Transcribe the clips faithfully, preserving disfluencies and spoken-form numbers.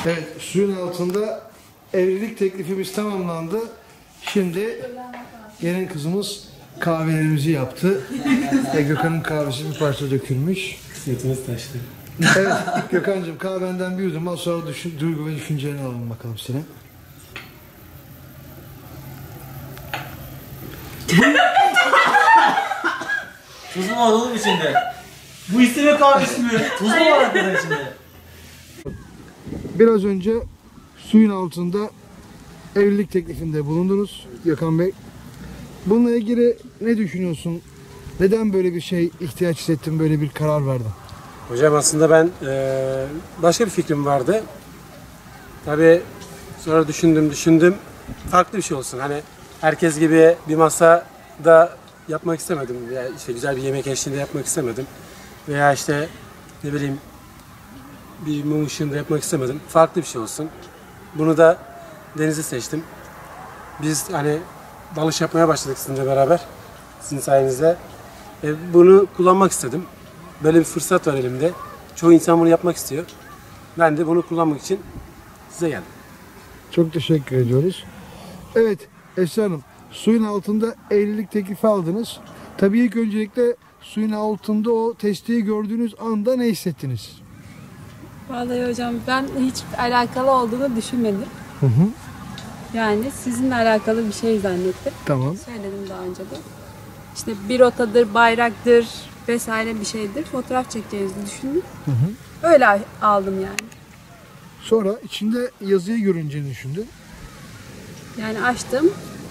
Evet, suyun altında evlilik teklifimiz tamamlandı. Şimdi gelin kızımız kahvelerimizi yaptı. Ve Gökhan'ın kahvesi bir parça dökülmüş. Kısmetimiz taştı. Evet, Gökhan'cığım kahvenden bir yudum al, sonra düşün, duygu ve düşüncelerini alalım bakalım seni. Tuz mu var oğlum içinde? Bu isteme kahvesi mi? Tuz mu var arkadaşlar içinde? Biraz önce suyun altında evlilik teklifinde bulundunuz Gökhan Bey. Bununla ilgili ne düşünüyorsun? Neden böyle bir şey ihtiyaç hissettin, böyle bir karar verdin? Hocam aslında ben e, başka bir fikrim vardı. Tabii sonra düşündüm düşündüm farklı bir şey olsun. Hani herkes gibi bir masada yapmak istemedim. Veya işte güzel bir yemek eşliğinde yapmak istemedim. Veya işte ne bileyim bir mum ışığında yapmak istemedim. Farklı bir şey olsun. Bunu da denizi seçtim. Biz hani dalış yapmaya başladık sizinle beraber. Sizin sayenizde. E, bunu kullanmak istedim. Böyle bir fırsat var elimde. Çoğu insan bunu yapmak istiyor. Ben de bunu kullanmak için size geldim. Çok teşekkür ediyoruz. Evet Esra Hanım, suyun altında evlilik teklifi aldınız. Tabii ilk öncelikle suyun altında o testiyi gördüğünüz anda ne hissettiniz? Vallahi hocam ben hiç alakalı olduğunu düşünmedim. Hı hı. Yani sizinle alakalı bir şey zannettim. Tamam. Söyledim daha önce de. İşte bir rotadır, bayraktır vesaire bir şeydir. Fotoğraf çekeceğinizi düşündüm. Hı hı. Öyle aldım yani. Sonra içinde yazıyı görünce düşündün. Yani açtım.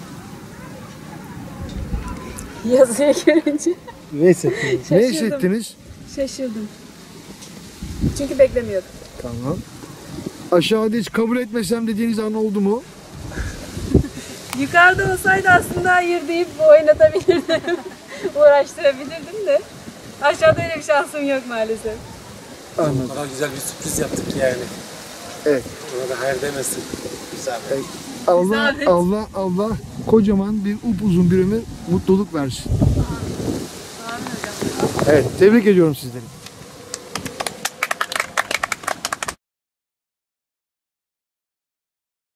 Yazıyı görünce Ne hissettiniz? ne Şaşırdım. hissettiniz? şaşırdım. Çünkü beklemiyordum. Tamam. Aşağıda hiç kabul etmesem dediğiniz an oldu mu? Yukarıda olsaydı aslında hayır deyip oynatabilirdim. Uğraştırabilirdim de. Aşağıda öyle bir şansım yok maalesef. Anladım. O kadar güzel bir sürpriz yaptık yani. Evet. Ona da hayır demesin. Güzel. Evet. Allah, Zahmet. Allah, Allah kocaman bir upuzun bir ömür mutluluk versin. Amin hocam. Evet, tebrik ediyorum sizleri.